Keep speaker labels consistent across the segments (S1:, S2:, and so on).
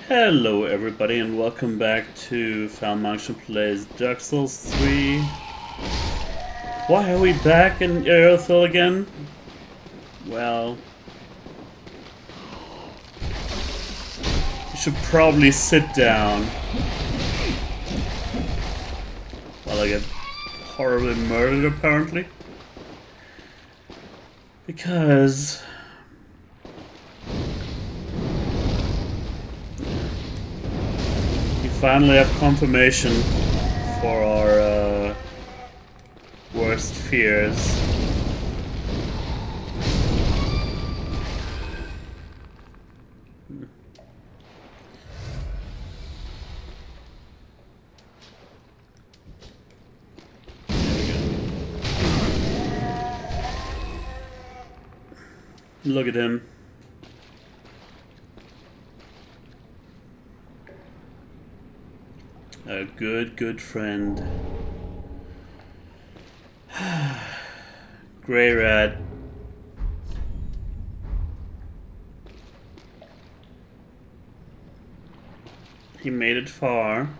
S1: Hello everybody and welcome back to falmunction plays Dark Souls 3. Why are we back in Aerothil again? Well, you should probably sit down while I get horribly murdered apparently. Because finally have confirmation for our worst fears. Look at him. A good friend. Grey Rat. He made it far,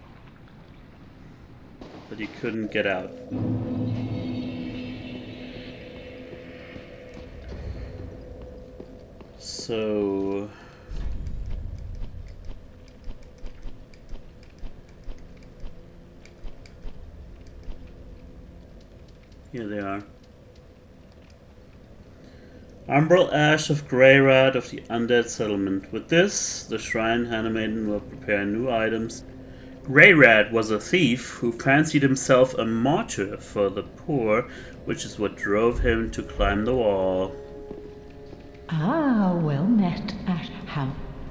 S1: but he couldn't get out. So here they are. Umbral Ash of Grey Rat of the Undead Settlement. With this, the Shrine Handmaiden will prepare new items. Grey Rat was a thief who fancied himself a martyr for the poor, which is what drove him to climb the wall.
S2: Ah, well met, Ash. How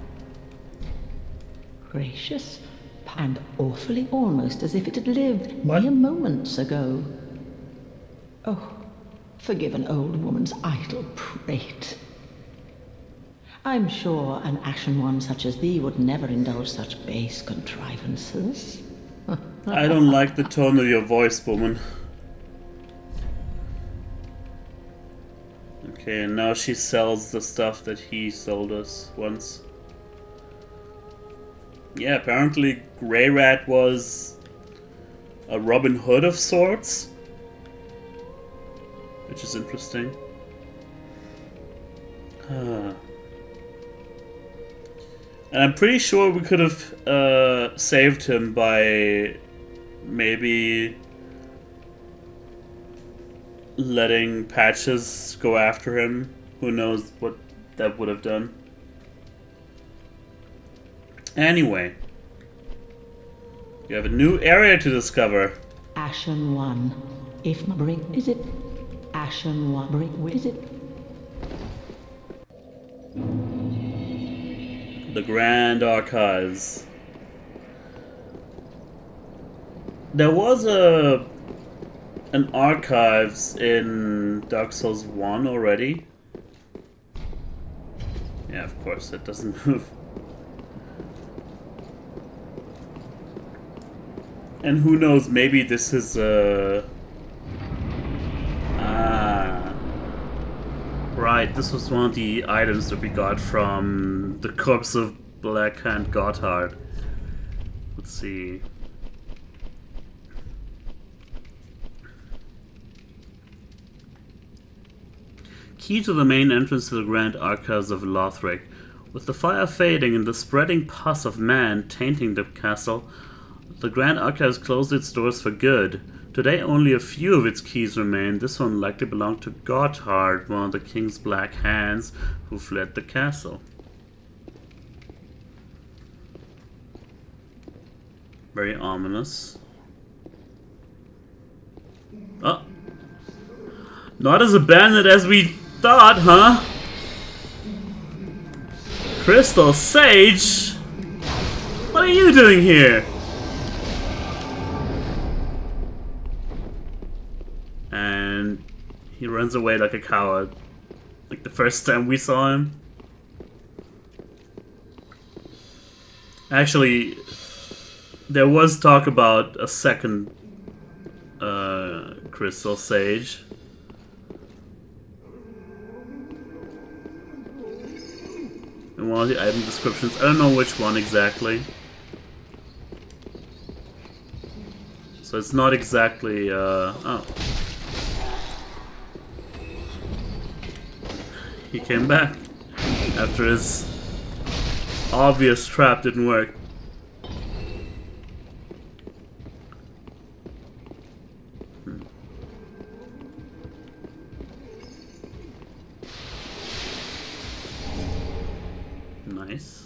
S2: gracious, and awfully almost as if it had lived mere moments ago. Oh, forgive an old woman's idle prate. I'm sure an ashen one such as thee would never indulge such base contrivances.
S1: I don't like the tone of your voice, woman. Okay, and now she sells the stuff that he sold us once. Yeah, apparently Grey Rat was a Robin Hood of sorts. Which is interesting. And I'm pretty sure we could have saved him by maybe letting Patches go after him. Who knows what that would have done. Anyway, you have a new area to discover.
S2: Ashen one. If my bring is it? Ashen one. Bring is it?
S1: The Grand Archives. There was an archives in Dark Souls 1 already. Yeah, of course, it doesn't move. And who knows, maybe this is right, this was one of the items that we got from the corpse of Black Hand Gotthard. Let's see. Key to the main entrance to the Grand Archives of Lothric. With the fire fading and the spreading pus of man tainting the castle, the Grand Archives closed its doors for good. Today only a few of its keys remain. This one likely belonged to Gotthard, one of the King's Black Hands who fled the castle. Very ominous. Oh! Not as abandoned as we thought, huh? Crystal Sage? What are you doing here? And he runs away like a coward. Like the first time we saw him. Actually, there was talk about a second Crystal Sage. one of the item descriptions. I don't know which one exactly. So it's not exactly, oh. He came back after his obvious trap didn't work. Nice.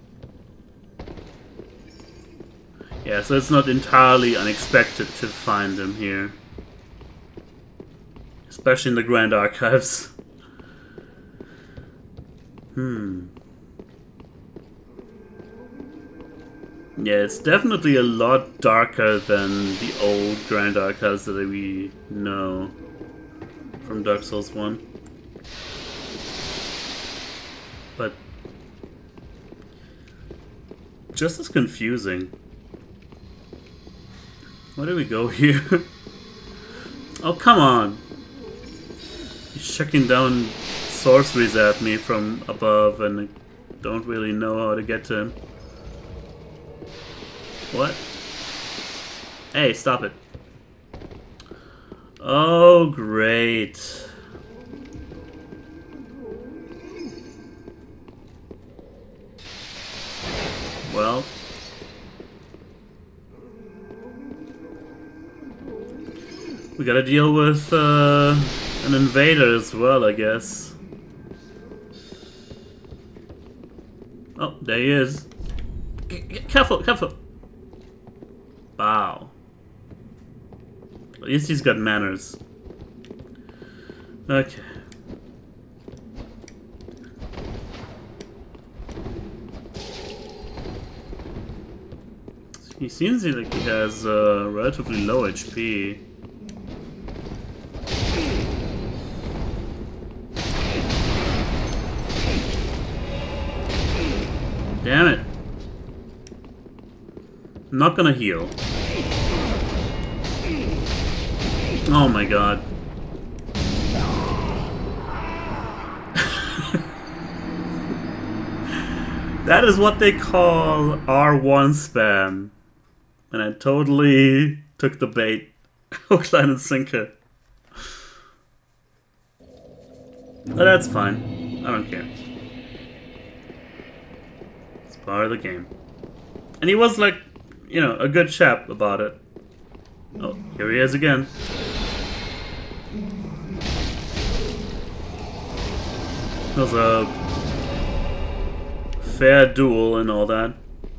S1: Yeah, so it's not entirely unexpected to find him here. Especially in the Grand Archives. Yeah, it's definitely a lot darker than the old Grand Archives that we know from Dark Souls 1. But just as confusing. Where do we go here? Oh, come on! He's chucking down sorceries at me from above and I don't really know how to get to him. What? Hey, stop it. Oh, great. Well. We gotta deal with an invader as well, I guess. Oh, there he is. Careful, careful. Wow. At least he's got manners. Okay. He seems like he has relatively low HP. Damn it. I'm not gonna heal. Oh my god. That is what they call R1 spam. And I totally took the bait. Hook, line, and sinker. But that's fine. I don't care. It's part of the game. And he was like, you know, a good chap about it. Oh, here he is again. It was a fair duel and all that.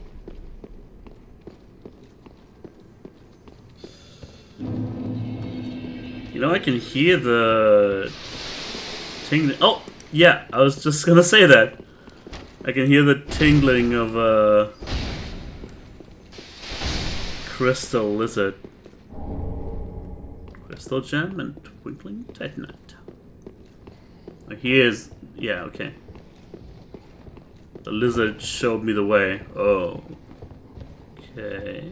S1: You know, I can hear the tingling. Oh, yeah, I was just gonna say that. I can hear the tingling of a crystal lizard. Crystal gem and twinkling titanite. Oh, he is. Yeah, okay. The lizard showed me the way. Oh. Okay.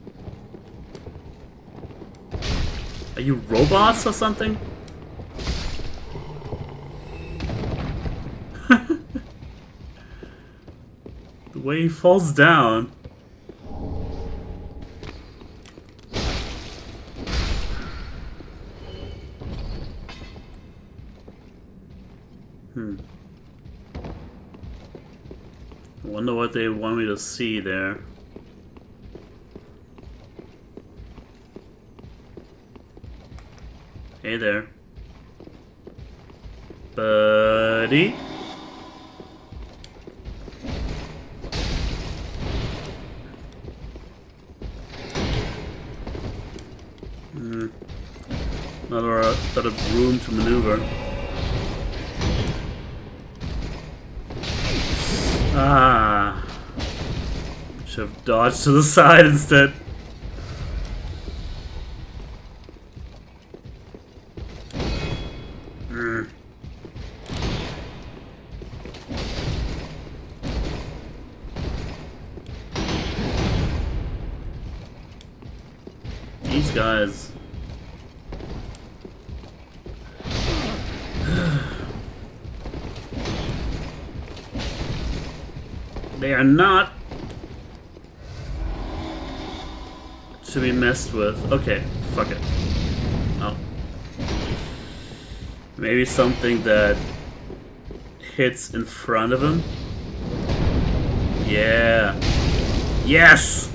S1: Are you robots or something? The way he falls down. I wonder what they want me to see there. Hey there. Buddy? Not a lot of room to maneuver. Ah. Should have dodged to the side instead. These guys. They are not to be messed with. Okay, fuck it. Oh. Maybe something that hits in front of him. Yeah. Yes!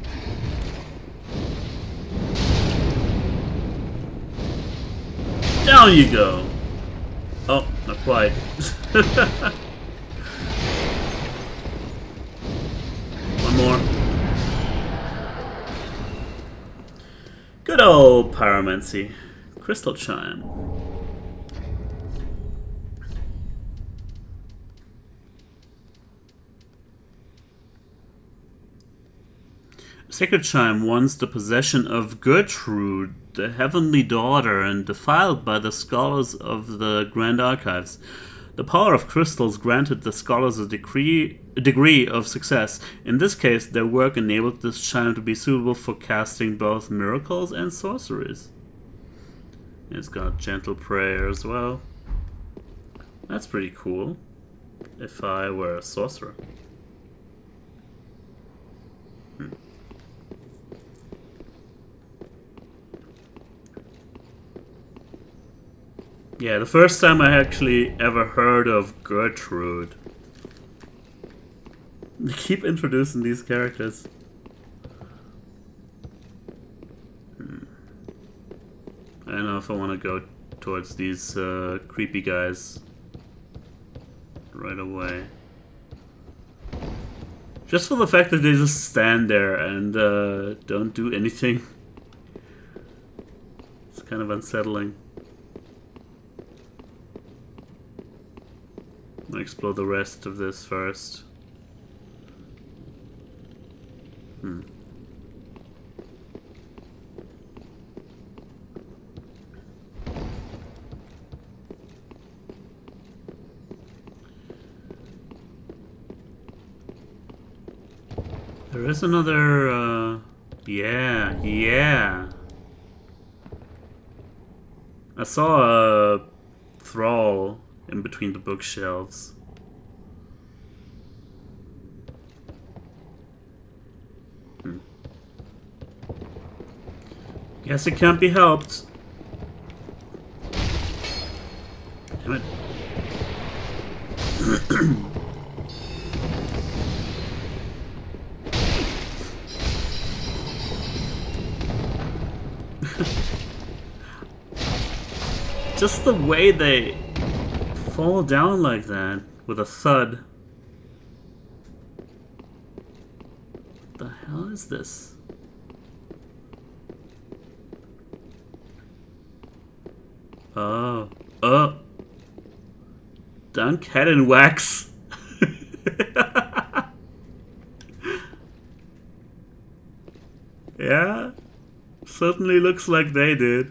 S1: Down you go! Oh, not quite. One more. Good old pyromancy. Crystal chime. Sacred chime, once the possession of Gertrude, the heavenly daughter, and defiled by the scholars of the Grand Archives. The power of crystals granted the scholars a degree of success. In this case, their work enabled this chime to be suitable for casting both miracles and sorceries. It's got gentle prayer as well. That's pretty cool. If I were a sorcerer. Yeah, the first time I actually ever heard of Gertrude. They keep introducing these characters. I don't know if I want to go towards these creepy guys right away. Just for the fact that they just stand there and don't do anything. It's kind of unsettling. I'll explore the rest of this first. There is another, yeah. I saw a thrall in between the bookshelves. Guess it can't be helped. Damn it. Just the way they fall down like that with a thud. What the hell is this? Oh. Dunk head in wax. Yeah, certainly looks like they did.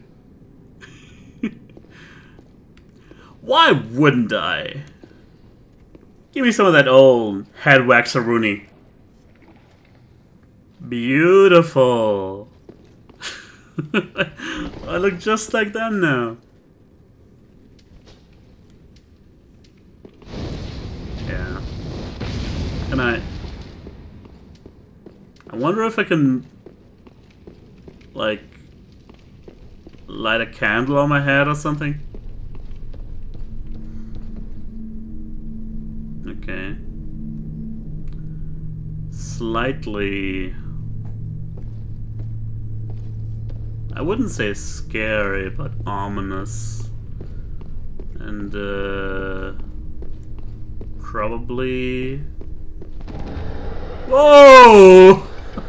S1: Why wouldn't I? Give me some of that old head waxaroonie. Beautiful. I look just like them now. Yeah. Can I wonder if I can, like, light a candle on my head or something. Okay. Slightly... I wouldn't say scary, but ominous. And, probably... Whoa!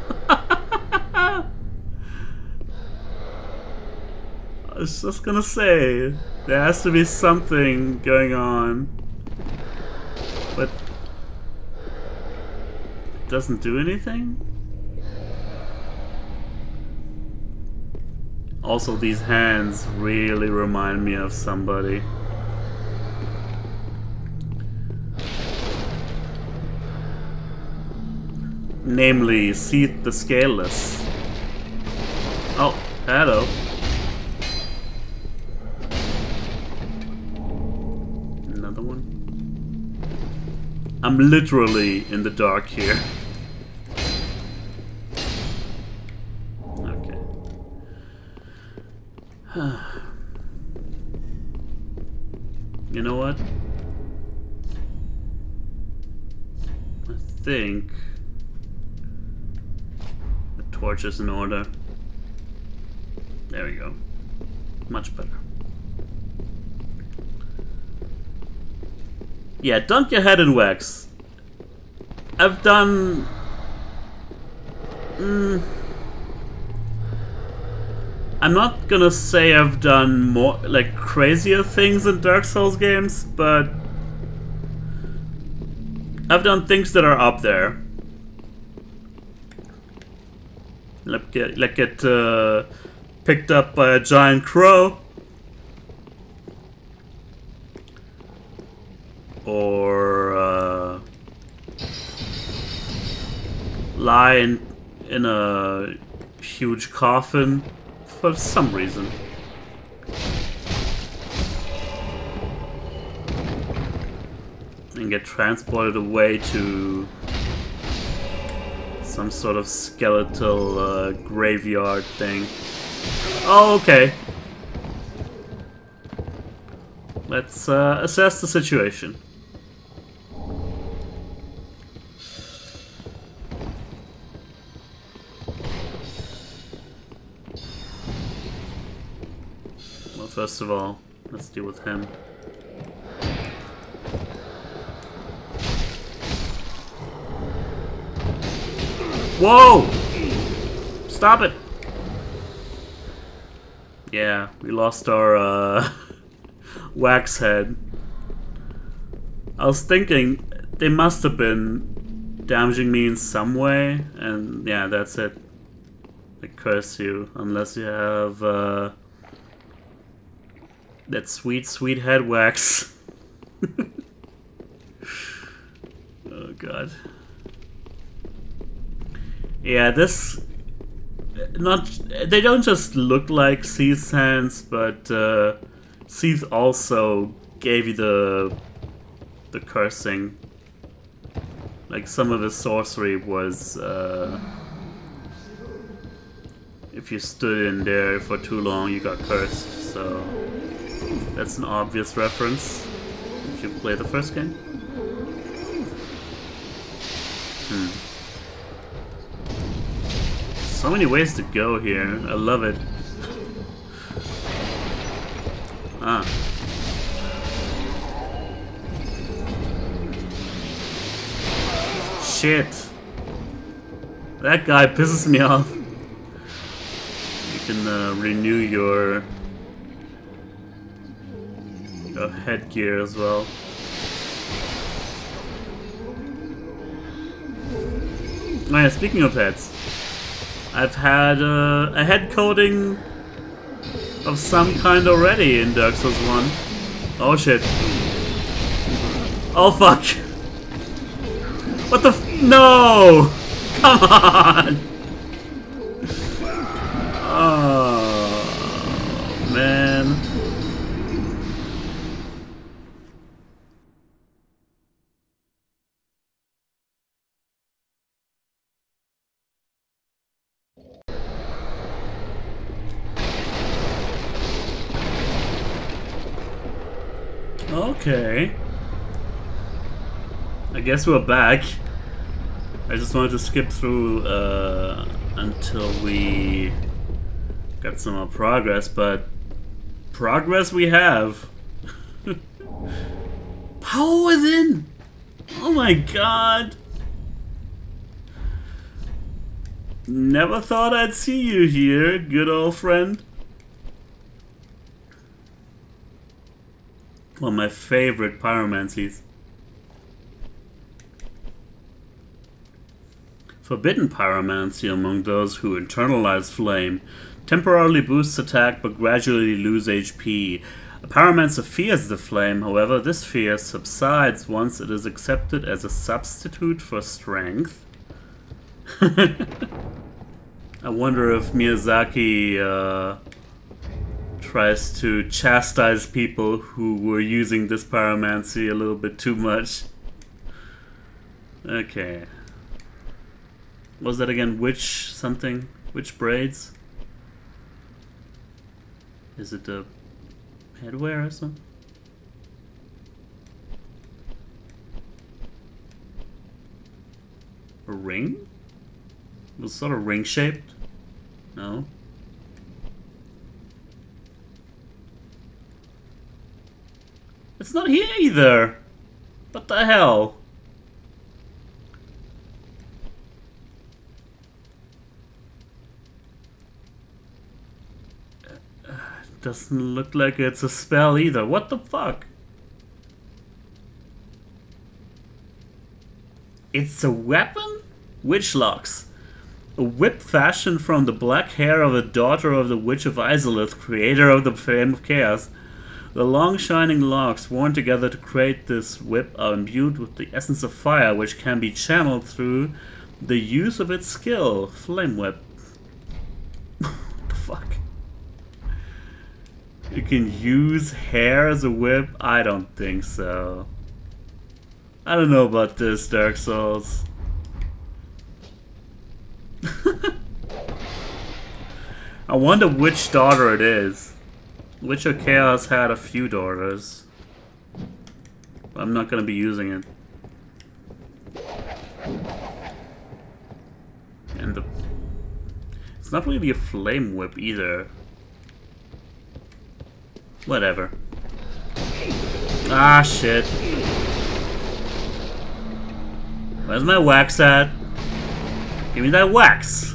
S1: I was just gonna say, there has to be something going on. But it doesn't do anything? Also, these hands really remind me of somebody. Namely, Seath the Scaleless. Oh, hello. I'm literally in the dark here. Okay. You know what? I think the torch is in order. There we go. Much better. Yeah, dunk your head in wax. I've done... I'm not gonna say I've done more, like, crazier things in Dark Souls games, but... I've done things that are up there. Like get picked up by a giant crow. Or lie in a huge coffin for some reason. And get transported away to some sort of skeletal graveyard thing. Oh, okay. Let's assess the situation. Well, first of all, let's deal with him. Whoa! Stop it! Yeah, we lost our wax head. I was thinking they must have been damaging me in some way, and yeah, that's it. They curse you unless you have that sweet, sweet head wax. Oh god. Yeah, this... They don't just look like C's hands, but C's also gave you the cursing. Like, some of his sorcery was... if you stood in there for too long, you got cursed, so... That's an obvious reference if you play the first game. So many ways to go here. I love it. Ah. Shit. That guy pisses me off. You can renew your headgear as well. Oh yeah, speaking of heads. I've had a head coating of some kind already in Dark Souls 1. Oh shit. Oh fuck. What the f- No! Come on! Oh, man. Okay. I guess we're back. I just wanted to skip through until we got some more progress, but progress we have. Power within! Oh my god! Never thought I'd see you here, good old friend. One of my favorite pyromancies. Forbidden pyromancy among those who internalize flame temporarily boosts attack but gradually lose HP. A pyromancer fears the flame, however, this fear subsides once it is accepted as a substitute for strength. I wonder if Miyazaki tries to chastise people who were using this pyromancy a little bit too much. Okay. Was that again witch something? Witch braids? Is it the headwear or something? A ring? It was sort of ring shaped? No? It's not here either! What the hell? Doesn't look like it's a spell either. What the fuck? It's a weapon? Witch locks. A whip fashioned from the black hair of a daughter of the Witch of Izalith, creator of the Flame of Chaos. The long shining locks worn together to create this whip are imbued with the essence of fire, which can be channeled through the use of its skill, Flame Whip. What the fuck? You can use hair as a whip? I don't think so. I don't know about this, Dark Souls. I wonder which daughter it is. Witch of Chaos had a few daughters. I'm not gonna be using it. And it's not really a flame whip either. Whatever. Ah, shit. Where's my wax at? Give me that wax!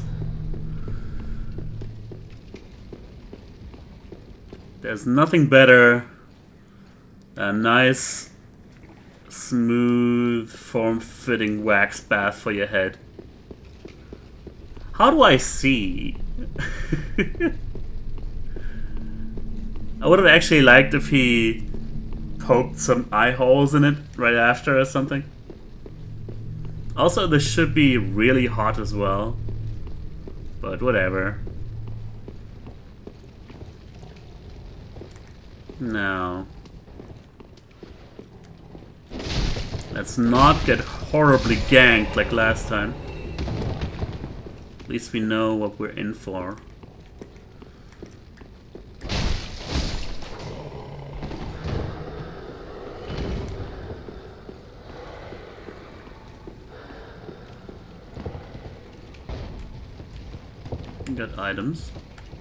S1: There's nothing better than a nice, smooth, form-fitting wax bath for your head. How do I see? I would have actually liked if he poked some eye holes in it right after or something. Also, this should be really hot as well. But whatever. Now, let's not get horribly ganked like last time. At least we know what we're in for. Got items.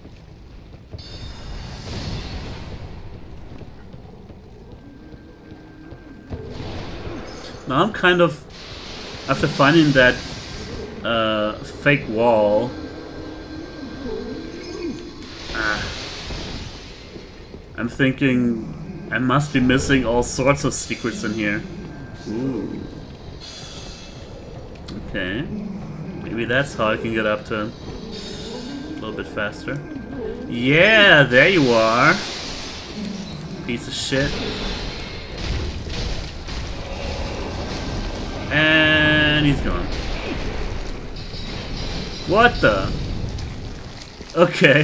S1: Now I'm kind of, after finding that fake wall, I'm thinking I must be missing all sorts of secrets in here. Ooh. Okay. Maybe that's how I can get up to him. A little bit faster. Yeah, there you are. Piece of shit. And he's gone. What the? Okay.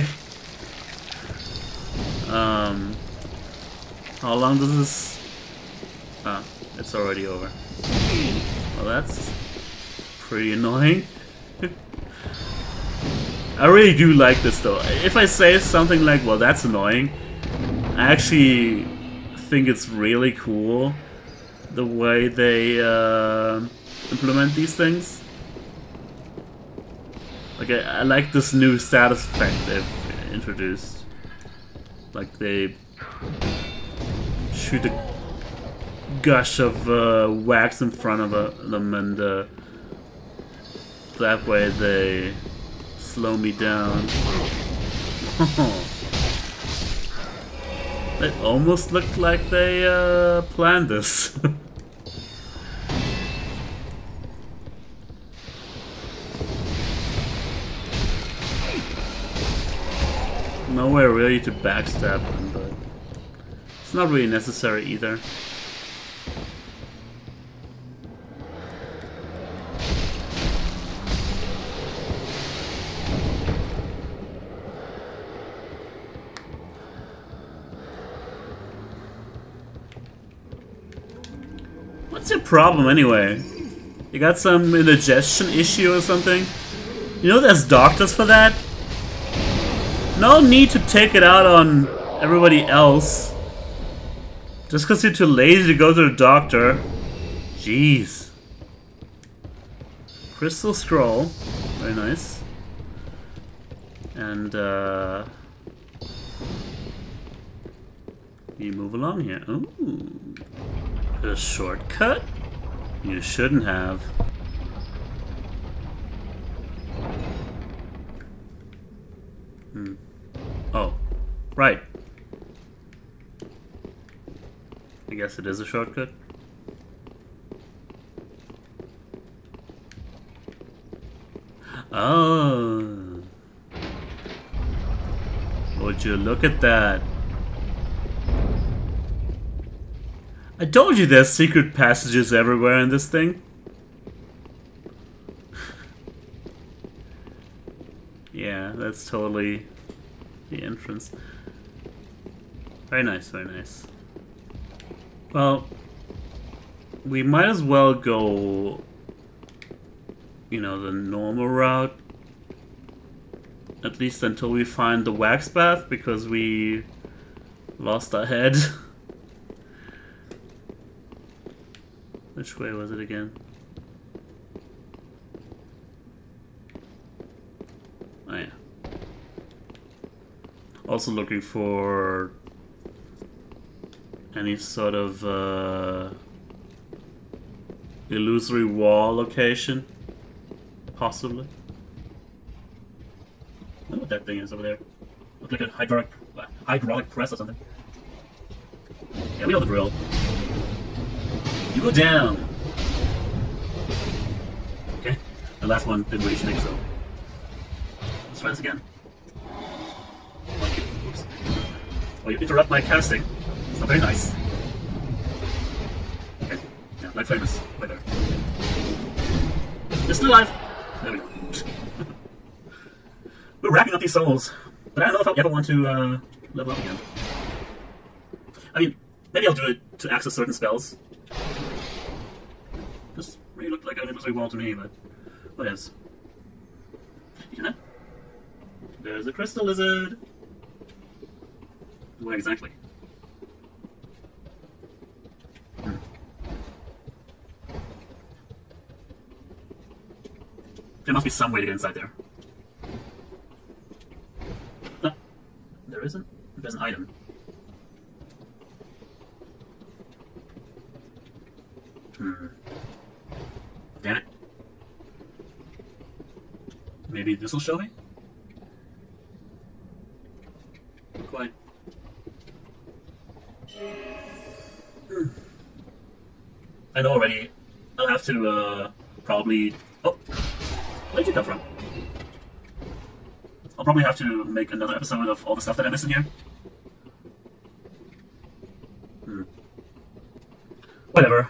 S1: How long does this... Ah, it's already over. Well, that's pretty annoying. I really do like this though. If I say something like, well, that's annoying, I actually think it's really cool the way they implement these things. Like, I like this new status effect they've introduced. Like, they shoot a gush of wax in front of them, and that way they slow me down. It almost looked like they planned this. Nowhere really to backstab them, but it's not really necessary either. What's your problem anyway? You got some indigestion issue or something? You know there's doctors for that? No need to take it out on everybody else. Just because you're too lazy to go to the doctor. Jeez. Crystal scroll. Very nice. And, you move along here. Ooh. A shortcut? You shouldn't have. Oh. Right. I guess it is a shortcut. Oh. Would you look at that? I told you there's secret passages everywhere in this thing. Yeah, that's totally the entrance. Very nice, very nice. Well, we might as well go, you know, the normal route. At least until we find the wax bath, because we lost our head. Which way was it again? Oh yeah. Also looking for any sort of illusory wall location, possibly. I don't know what that thing is over there. Looks like a hydraulic press or something. Yeah, we know the drill. You go down. Okay, the last one didn't really stick, so let's try this again. Oops. Oh, you interrupt my casting. It's not very nice. Okay, yeah, light flame is right there. It's still alive. There we go. We're racking up these souls, but I don't know if I'll ever want to level up again. I mean, maybe I'll do it to access certain spells. This really looked like an illusory wall to me, but what else? Yeah. There's a crystal lizard. Where exactly? There must be some way to get inside there. No, there isn't. There's an item. Damn it. Maybe this will show me? Not quite. I know already. I'll have to, probably... Oh! Where did you come from? I'll probably have to make another episode of all the stuff that I missed in here. Whatever.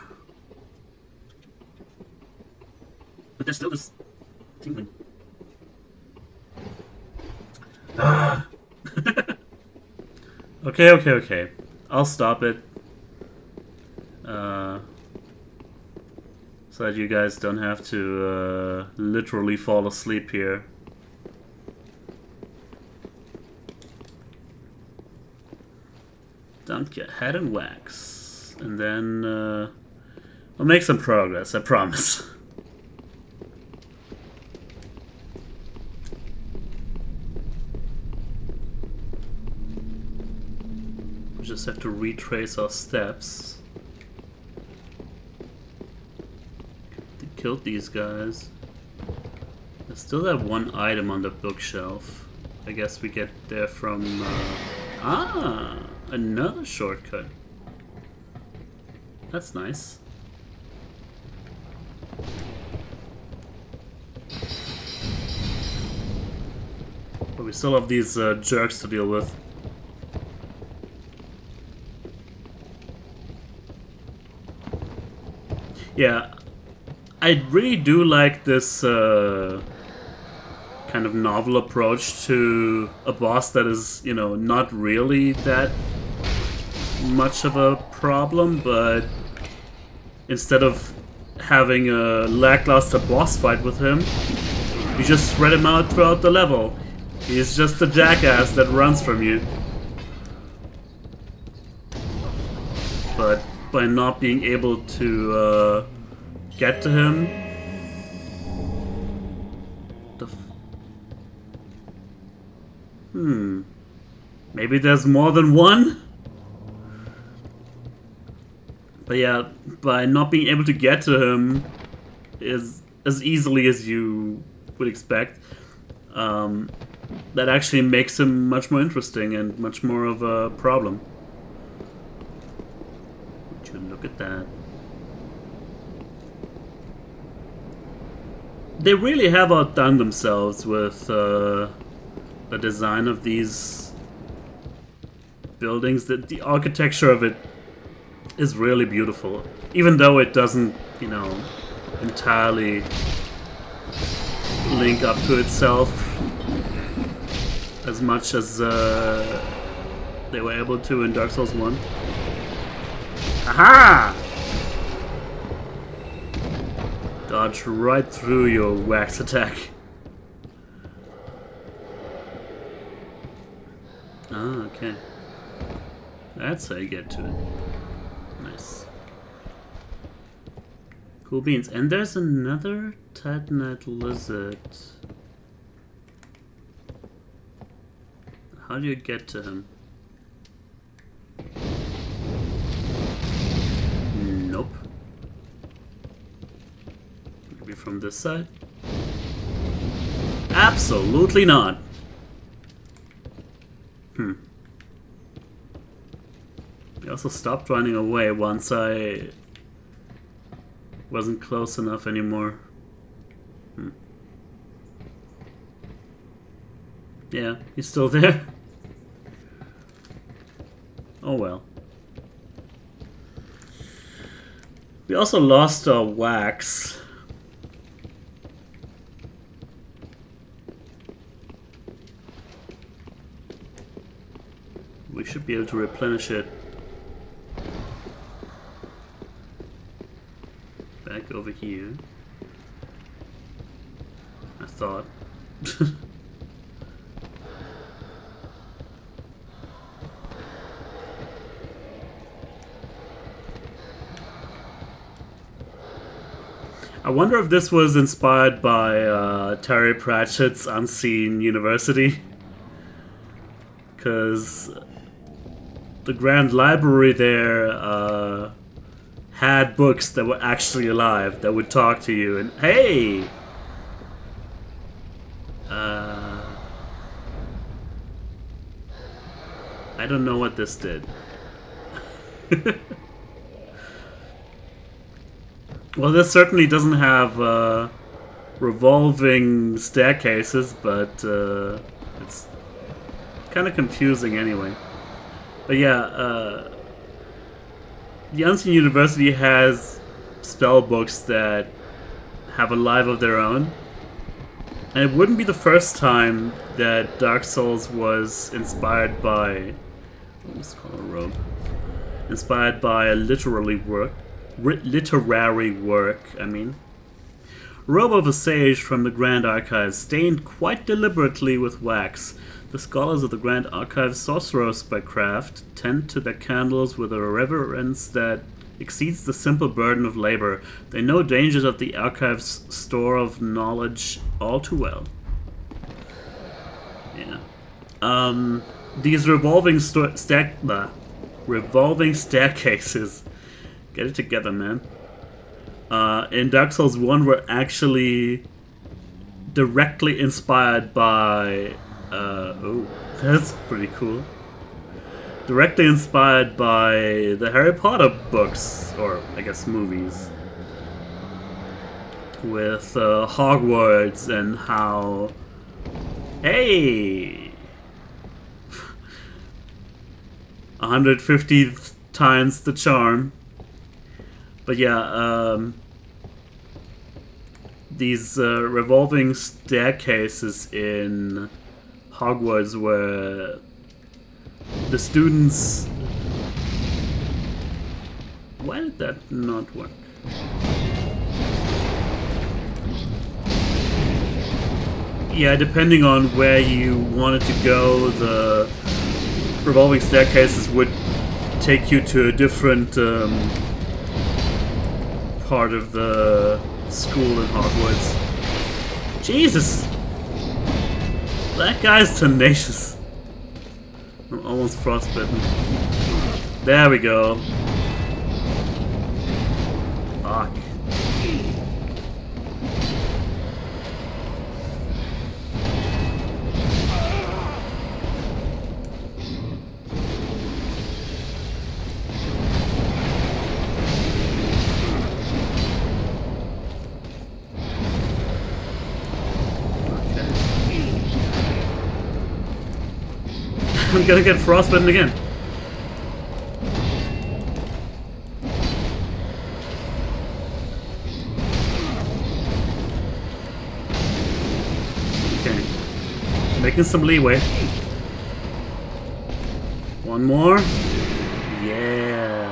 S1: But there's still this tingling. Ah. Okay. I'll stop it. So that you guys don't have to literally fall asleep here. Don't get head and wax. And then we'll make some progress, I promise. We just have to retrace our steps. Killed these guys. There's still that one item on the bookshelf. I guess we get there from... another shortcut. That's nice. But we still have these jerks to deal with. Yeah, I really do like this kind of novel approach to a boss that is, you know, not really that much of a problem, but instead of having a lackluster boss fight with him. You just spread him out throughout the level. He's just a jackass that runs from you. But by not being able to get to him, maybe there's more than one? But yeah, by not being able to get to him as easily as you would expect, that actually makes him much more interesting and much more of a problem. Would you look at that? They really have outdone themselves with the design of these buildings. The architecture of it is really beautiful, even though it doesn't, you know, entirely link up to itself as much as they were able to in Dark Souls 1. Aha! Dodge right through your wax attack. Ah, okay. That's how you get to it. Nice. Cool beans. And there's another Titanite lizard. How do you get to him? Nope. Maybe from this side? Absolutely not. I also stopped running away once I wasn't close enough anymore. Yeah, he's still there. Oh well. We also lost our wax. We should be able to replenish it. Back over here. I thought. I wonder if this was inspired by Terry Pratchett's Unseen University. Because the Grand Library there had books that were actually alive, that would talk to you, and hey! I don't know what this did. Well, this certainly doesn't have revolving staircases, but it's kind of confusing anyway. But yeah, the Unseen University has spell books that have a life of their own. And it wouldn't be the first time that Dark Souls was inspired by... Let's call it a robe. Inspired by a literary work, I mean. Robe of a Sage from the Grand Archives, stained quite deliberately with wax. The scholars of the Grand Archives, sorcerers by craft, tend to their candles with a reverence that exceeds the simple burden of labor. They know dangers of the archive's store of knowledge all too well. Yeah. These revolving staircases. Get it together, man. In Dark Souls 1 were actually directly inspired by... oh, that's pretty cool. Directly inspired by the Harry Potter books, or I guess movies. With Hogwarts and how... Hey! 150 times the charm. But yeah, these revolving staircases in Hogwarts where the students... Why did that not work? yeah, depending on where you wanted to go, the revolving staircases would take you to a different part of the school in Hogwarts. Jesus! That guy's tenacious. I'm almost frostbitten. There we go. Fuck. I'm gonna get frostbitten again. Okay. Making some leeway. One more. Yeah.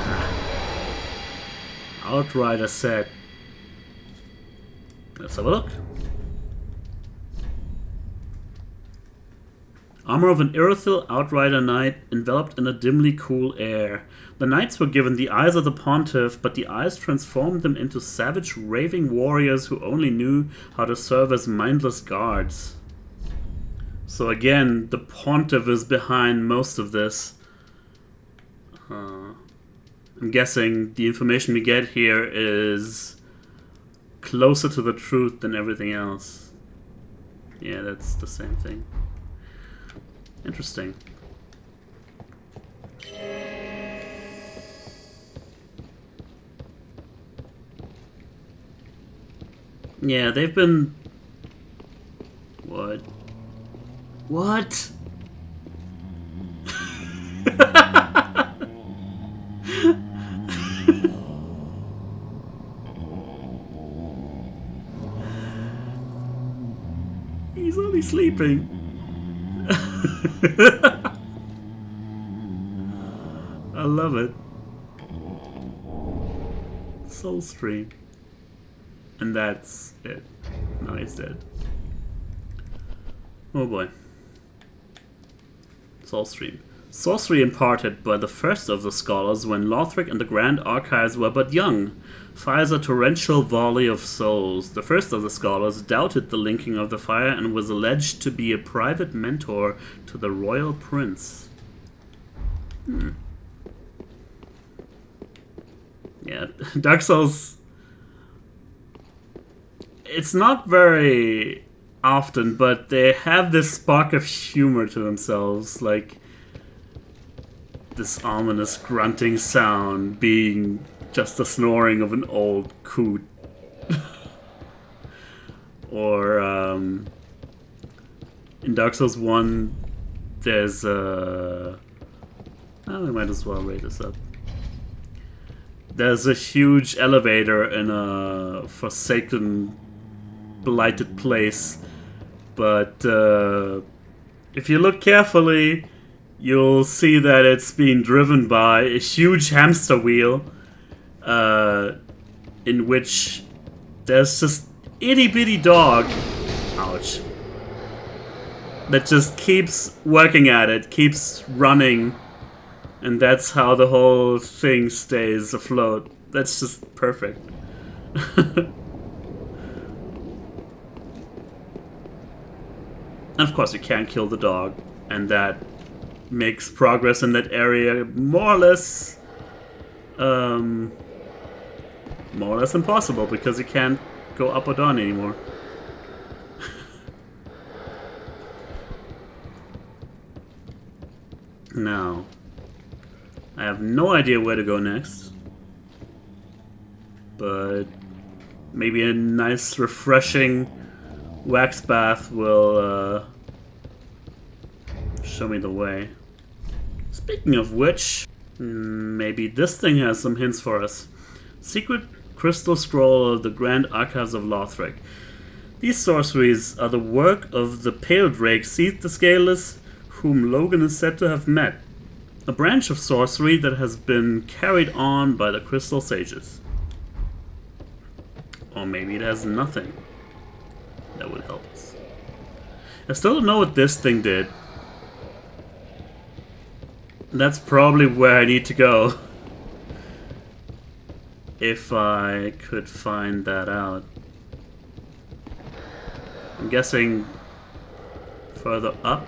S1: Outrider set. Let's have a look. Armor of an Irithyll Outrider Knight enveloped in a dimly cool air. The knights were given the eyes of the Pontiff, but the eyes transformed them into savage, raving warriors who only knew how to serve as mindless guards. So again, the Pontiff is behind most of this. I'm guessing the information we get here is closer to the truth than everything else. Yeah, that's the same thing. Interesting. Yeah, they've been... What? What? He's only sleeping. I love it. Soul Stream. And that's it. Now he's dead. Oh boy. Soul Stream. Sorcery imparted by the first of the scholars when Lothric and the Grand Archives were but young. Fires a torrential volley of souls. The first of the scholars doubted the linking of the fire and was alleged to be a private mentor to the royal prince. Yeah, Dark Souls... It's not very often, but they have this spark of humor to themselves, like this ominous grunting sound being just the snoring of an old coot. Or in Dark Souls 1 there's we might as well rate this up. There's a huge elevator in a forsaken, blighted place, but if you look carefully, you'll see that it's being driven by a huge hamster wheel, in which there's just itty-bitty dog, ouch, that just keeps working at it, keeps running, and that's how the whole thing stays afloat. That's just perfect. And of course you can't kill the dog, and that makes progress in that area more or less impossible, because you can't go up or down anymore. Now, I have no idea where to go next, but maybe a nice refreshing wax bath will show me the way. Speaking of which, maybe this thing has some hints for us. Secret Crystal Scroll of the Grand Archives of Lothric. These sorceries are the work of the Pale Drake Seath the Scaleless, whom Logan is said to have met. A branch of sorcery that has been carried on by the Crystal Sages. Or maybe it has nothing that would help us. I still don't know what this thing did. That's probably where I need to go. If I could find that out. I'm guessing further up.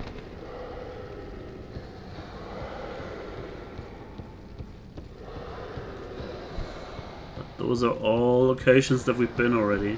S1: But those are all locations that we've been already.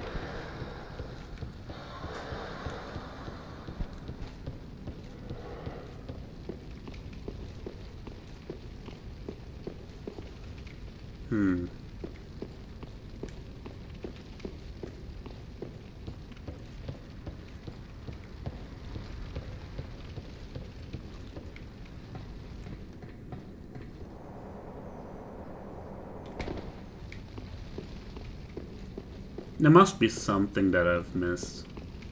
S1: There must be something that I've missed.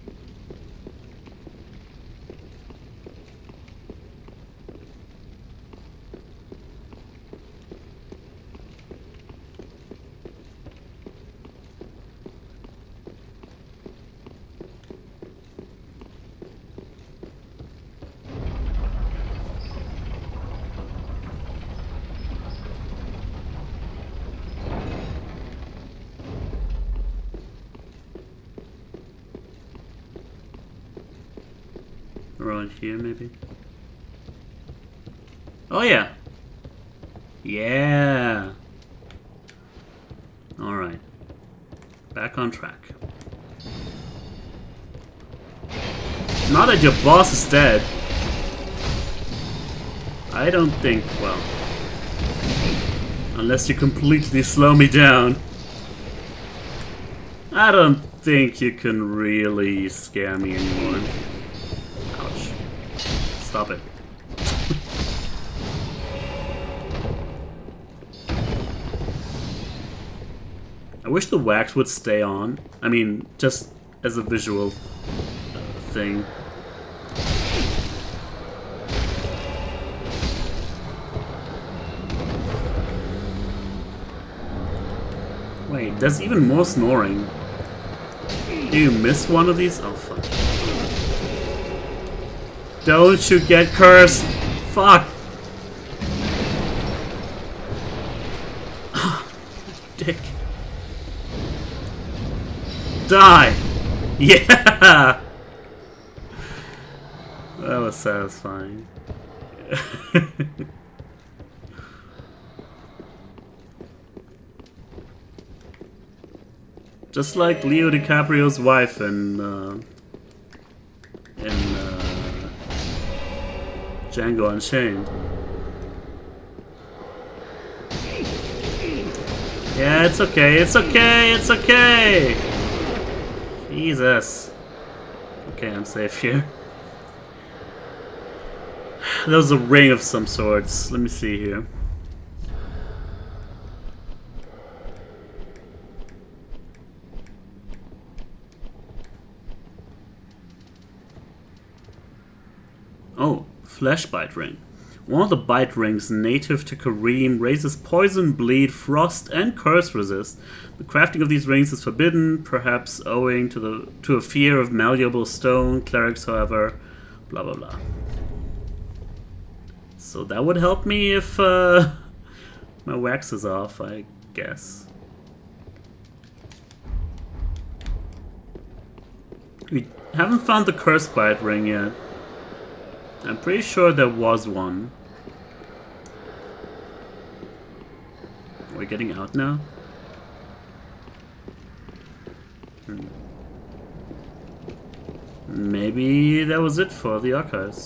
S1: Around here, maybe? Oh, yeah! Yeah! Alright. Back on track. Now that your boss is dead, I don't think, well... Unless you completely slow me down, I don't think you can really scare me anymore. Stop it. I wish the wax would stay on. I mean, just as a visual thing. Wait, there's even more snoring. Do you miss one of these? Oh, fuck. Don't you get cursed! Fuck! Dick. Die! Yeah! That was satisfying. Just like Leo DiCaprio's wife in Django Unchained. Yeah, it's okay, it's okay, it's okay! Jesus. Okay, I'm safe here. There was a ring of some sorts. Let me see here. Oh, flesh bite ring. One of the bite rings native to Kareem raises poison, bleed, frost, and curse resist. The crafting of these rings is forbidden, perhaps owing to a fear of malleable stone. Clerics, however, blah blah blah. So that would help me if my wax is off, I guess. We haven't found the curse bite ring yet. I'm pretty sure there was one. Are we getting out now? Maybe that was it for the archives.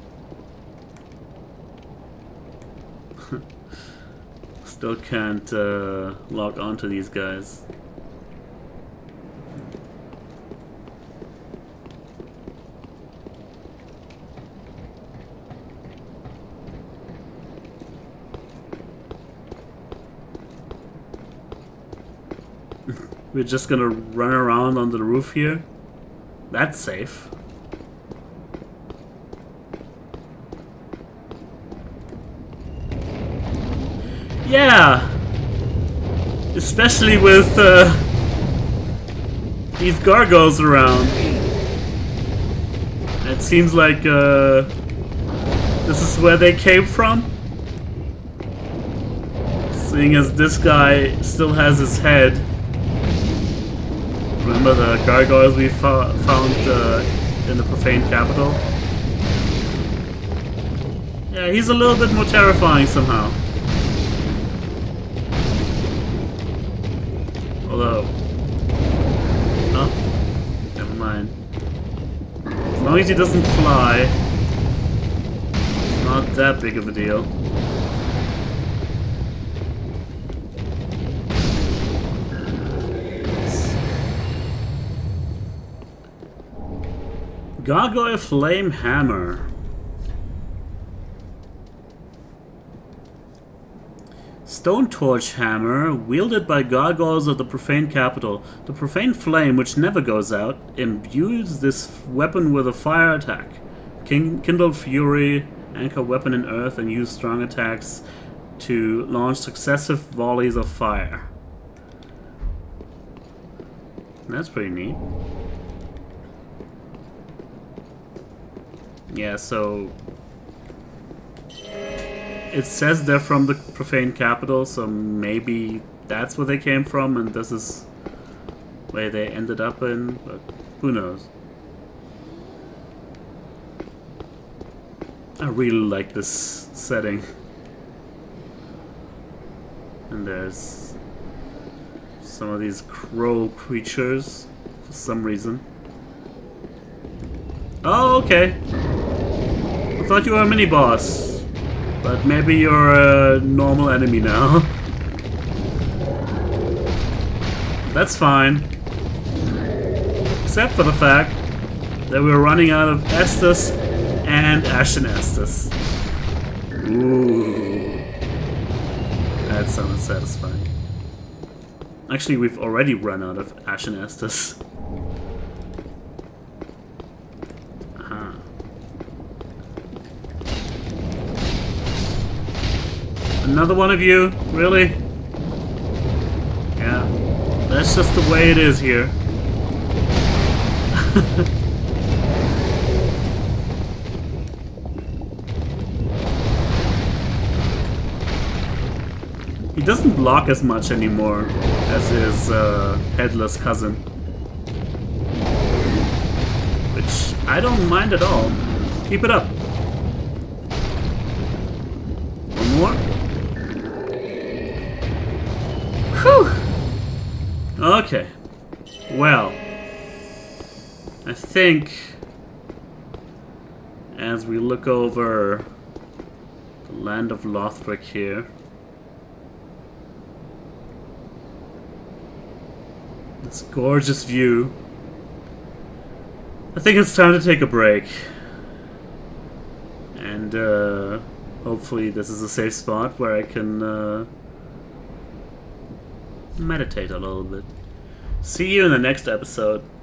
S1: Still can't log on to these guys. We're just gonna run around on the roof here? That's safe. Yeah! Especially with these gargoyles around. It seems like this is where they came from. Seeing as this guy still has his head. Remember the gargoyles we found in the profane capital? Yeah, he's a little bit more terrifying somehow. Although... oh, never mind. As long as he doesn't fly, it's not that big of a deal. Gargoyle Flame Hammer. Stone Torch Hammer, wielded by gargoyles of the profane capital. The profane flame, which never goes out, imbues this weapon with a fire attack. Kindle fury, anchor weapon in earth, and use strong attacks to launch successive volleys of fire. That's pretty neat. Yeah, so it says they're from the profane capital, so maybe that's where they came from and this is where they ended up in, but who knows. I really like this setting. And there's some of these crow creatures for some reason. Oh, okay. I thought you were a mini-boss, but maybe you're a normal enemy now. That's fine. Except for the fact that we're running out of Estus and Ashen Estus. Ooh. That sounded satisfying. Actually, we've already run out of Ashen Estus. Another one of you? Really? Yeah. That's just the way it is here. He doesn't block as much anymore as his headless cousin. Which I don't mind at all. Keep it up. One more. Whew. Okay. Well, I think as we look over the land of Lothric here, this gorgeous view, I think it's time to take a break. And hopefully this is a safe spot where I can meditate a little bit. See you in the next episode.